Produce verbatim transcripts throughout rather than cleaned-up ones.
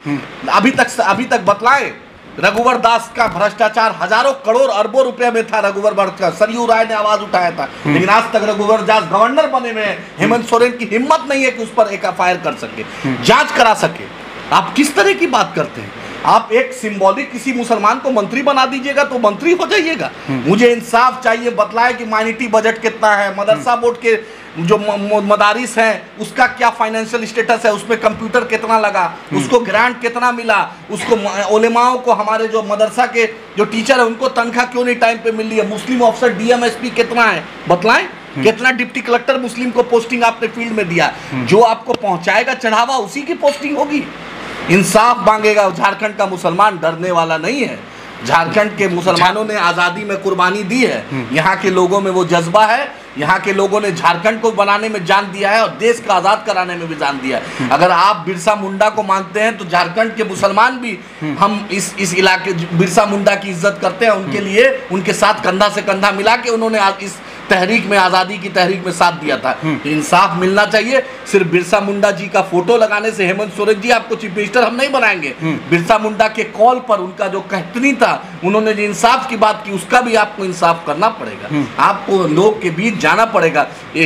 अभी तक अभी तक बतलाएं रघुवर दास का भ्रष्टाचार हजारों करोड़ अरबों रुपए में था। रघुवर दास, सरयू राय ने आवाज उठाया था, लेकिन आज तक रघुवर दास गवर्नर बने हुए हैं। हेमंत सोरेन की हिम्मत नहीं है कि उस पर एक एफ आई आर कर सके, जांच करा सके। आप किस तरह की बात करते हैं? आप एक सिंबॉलिक किसी मुसलमान को मंत्री बना दीजिएगा तो मंत्री हो जाइएगा। मुझे इंसाफ चाहिए, बतलाए कि माइनॉरिटी बजट कितना है, मदरसा बोर्ड के जो मदारिस हैं उसका क्या फाइनेंशियल स्टेटस है, उसमें कंप्यूटर कितना लगा, उसको ग्रांट कितना मिला, उसको उलेमाओं को, हमारे जो मदरसा के जो टीचर है उनको तनख्वाह क्यों नहीं टाइम पे मिल रही है, मुस्लिम ऑफिसर डीएमएसपी कितना है, बतलाएं। कितना डिप्टी कलेक्टर मुस्लिम को पोस्टिंग आपने फील्ड में दिया, जो आपको पहुंचाएगा चढ़ावा उसी की पोस्टिंग होगी। इंसाफ मांगेगा। झारखंड का मुसलमान डरने वाला नहीं है। झारखंड के मुसलमानों ने आज़ादी में कुर्बानी दी है, यहाँ के लोगों में वो जज्बा है, यहाँ के लोगों ने झारखंड को बनाने में जान दिया है और देश का आज़ाद कराने में भी जान दिया है। अगर आप बिरसा मुंडा को मानते हैं तो झारखंड के मुसलमान भी, हम इस इस इलाके बिरसा मुंडा की इज्जत करते हैं, उनके लिए उनके साथ कंधा से कंधा मिला के उन्होंने इस तहरीक में, आज़ादी की तहरीक में साथ दिया था। तो इंसाफ मिलना चाहिए। सिर्फ बिरसा मुंडा जी का फोटो लगाने से हेमंत सोरेन जी आपको चीफ मिनिस्टर हम नहीं बनाएंगे। बिरसा मुंडा के कॉल पर उनका जो कहतनी था, उन्होंने जो इंसाफ की बात की, उसका भी आपको इंसाफ करना पड़ेगा। आपको लोग के बीच जाना पड़ेगा।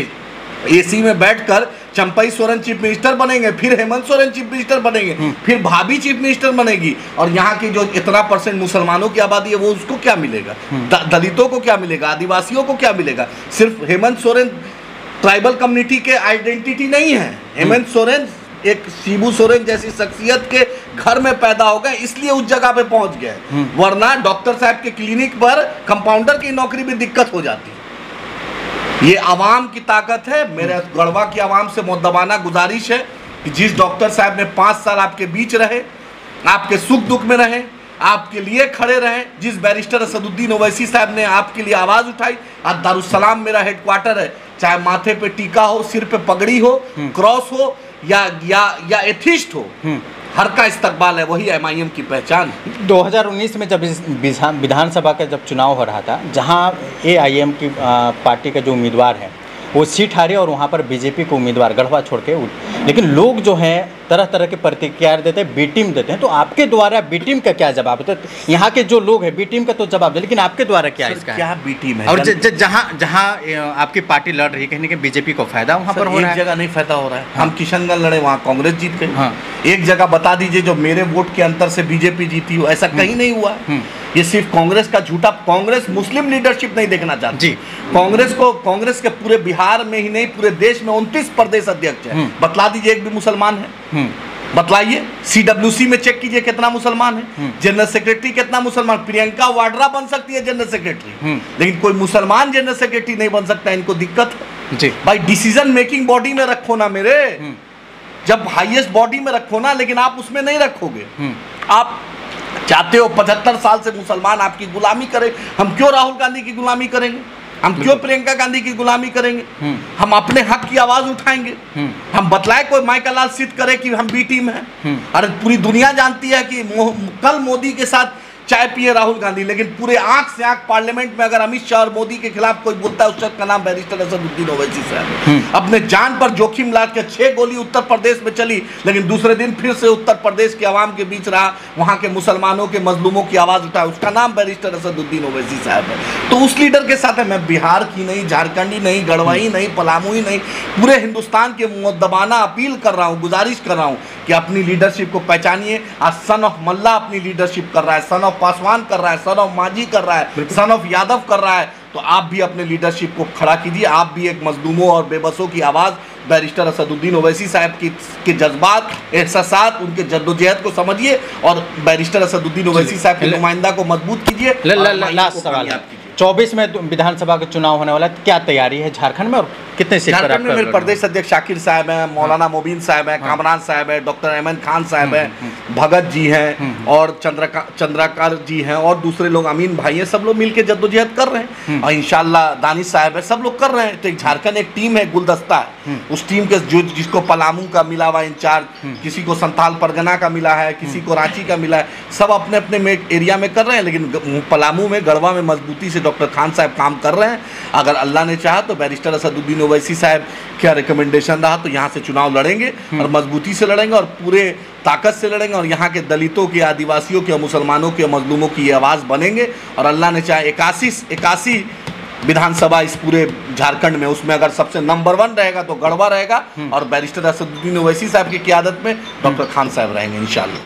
एसी में बैठकर चंपई सोरेन चीफ मिनिस्टर बनेंगे, फिर हेमंत सोरेन चीफ मिनिस्टर बनेंगे, फिर भाभी चीफ मिनिस्टर बनेगी, और यहाँ की जो इतना परसेंट मुसलमानों की आबादी है वो उसको क्या मिलेगा, दलितों को क्या मिलेगा, आदिवासियों को क्या मिलेगा। सिर्फ हेमंत सोरेन ट्राइबल कम्युनिटी के आइडेंटिटी नहीं है। हेमंत सोरेन एक शिबू सोरेन जैसी शख्सियत के घर में पैदा हो गए, इसलिए उस जगह पे पहुंच गए, वरना डॉक्टर साहब के क्लिनिक पर कंपाउंडर की नौकरी में दिक्कत हो जाती। ये आवाम की ताकत है। मेरे गढ़वा की आवाम से मुद्दबाना गुजारिश है कि जिस डॉक्टर साहब ने पाँच साल आपके बीच रहे, आपके सुख दुख में रहे, आपके लिए खड़े रहे, जिस बैरिस्टर असदुद्दीन ओवैसी साहब ने आपके लिए आवाज़ उठाई, आज दारुस्सलाम मेरा हेडक्वार्टर है। चाहे माथे पे टीका हो, सिर पे पगड़ी हो, क्रॉस हो या या या एथिस्ट हो, हर का इस्तकबाल है। वही एम आई एम की पहचान। दो हज़ार उन्नीस में जब इस विधानसभा का जब चुनाव हो रहा था, जहां ए आई एम की पार्टी का जो उम्मीदवार है वो सीट हारे और वहां पर बीजेपी को उम्मीदवार गढ़वा छोड़ के, लेकिन लोग जो हैं तरह तरह के प्रतिक्रिया देते हैं, बी टीम देते हैं। तो आपके द्वारा बी टीम का क्या जवाब है? तो यहाँ के जो लोग हैं बी टीम का तो जवाब दे, लेकिन आपके द्वारा क्या है इसका? क्या बी टीम है? और जहाँ जहाँ आपकी पार्टी लड़ रही है, कहीं ना कहीं बीजेपी को फायदा वहाँ पर हो रहा है। एक जगह नहीं फायदा हो रहा है। हम किशनगंज लड़े, वहाँ कांग्रेस जीत गई। हाँ। एक जगह बता दीजिए जो मेरे वोट के अंतर से बीजेपी जीती हो, ऐसा कहीं नहीं हुआ। ये सिर्फ कांग्रेस का झूठा, कांग्रेस मुस्लिम लीडरशिप नहीं देखना चाहती। कांग्रेस को, कांग्रेस के पूरे बिहार में ही नहीं पूरे देश में उनतीस प्रदेश अध्यक्ष है। बतला दीजिए एक भी मुसलमान है? बतलाइए। सी डब्ल्यू सी में चेक कीजिए कितना मुसलमान है। जनरल सेक्रेटरी कितना मुसलमान? प्रियंका वाड्रा बन सकती है जनरल सेक्रेटरी, लेकिन कोई मुसलमान जनरल सेक्रेटरी नहीं बन सकता। इनको दिक्कत है भाई। डिसीजन मेकिंग बॉडी में रखो ना मेरे, जब हाईएस्ट बॉडी में रखो ना, लेकिन आप उसमें नहीं रखोगे। आप चाहते हो पचहत्तर साल से मुसलमान आपकी गुलामी करे। हम क्यों राहुल गांधी की गुलामी करेंगे? हम क्यों प्रियंका गांधी की गुलामी करेंगे? हम अपने हक की आवाज उठाएंगे। हम बतलाए, कोई माइकल लाल सिद्ध करे कि हम बी टीम है। अरे पूरी दुनिया जानती है कि कल मोदी के साथ चाय पिए राहुल गांधी, लेकिन पूरे आंख से आंख पार्लियामेंट में अगर अमित शाह और मोदी के खिलाफ कोई बोलता है, उस शख्स का नाम बैरिस्टर असदुद्दीन ओवैसी साहब। अपने जान पर जोखिम ला के छह गोली उत्तर प्रदेश में चली, लेकिन दूसरे दिन फिर से उत्तर प्रदेश के आवाम के बीच रहा, वहां के मुसलमानों के मजलूमों की आवाज उठाया, उसका नाम बैरिस्टर असदुद्दीन ओवैसी साहब है। तो उस लीडर के साथ है। मैं बिहार की नहीं, झारखंडी नहीं, गढ़वाई नहीं, पलामू ही नहीं, पूरे हिंदुस्तान के मुद्दबाना अपील कर रहा हूँ, गुजारिश कर रहा हूँ कि अपनी लीडरशिप को पहचानिए। आज सन ऑफ मल्ला अपनी लीडरशिप कर रहा है, सन ऑफ पासवान कर रहा है, सन ऑफ मांझी कर रहा है, सन ऑफ यादव कर रहा है। तो आप भी अपने लीडरशिप को खड़ा कीजिए। आप भी एक मजलूमों और बेबसों की आवाज़ बैरिस्टर असदुद्दीन ओवैसी साहब की के जज्बात, एहसासात, उनके जद्दोजहद को समझिए और बैरिस्टर असदुद्दीन ओवैसी साहब के नुमाइंदा को मजबूत कीजिए। लास्ट सवाल, चौबीस में विधानसभा का चुनाव होने वाला है, क्या तैयारी है झारखंड में और कितने सीट पर? झारखंड में मेरे प्रदेश अध्यक्ष शाकिर साहब हैं, मौलाना मोबिन साहब हैं, कामरान साहब हैं, डॉक्टर अहमद खान साहब हैं, भगत जी हैं और चंद्रका चंद्राकार जी हैं और दूसरे लोग, अमीन भाई हैं, सब लोग मिलकर जद्दोजहद कर रहे हैं और इंशाल्लाह दानिश साहब है, सब लोग कर रहे हैं। तो एक झारखंड एक टीम है, गुलदस्ता है। उस टीम के जो जिसको पलामू का मिला हुआ इंचार्ज, किसी को संथाल परगना का मिला है, किसी को रांची का मिला है, सब अपने अपने एरिया में कर रहे हैं। लेकिन पलामू में, गढ़वा में मजबूती से डॉक्टर खान साहब काम कर रहे हैं। अगर अल्लाह ने चाहा तो बैरिस्टर असदुद्दीन असदुद्दीन ओवैसी साहब क्या रिकमेंडेशन रहा, तो यहाँ से चुनाव लड़ेंगे और मजबूती से लड़ेंगे और पूरे ताकत से लड़ेंगे और यहाँ के दलितों की, आदिवासियों की, मुसलमानों की, मजलूमों की ये आवाज़ बनेंगे। और अल्लाह ने चाहे इक्यासी इक्यासी विधानसभा इस पूरे झारखंड में, उसमें अगर सबसे नंबर वन रहेगा तो गढ़वा रहेगा और बैरिस्टर असदुद्दीन ओवैसी साहब की क़यादत में डॉक्टर खान साहब रहेंगे इंशाल्लाह।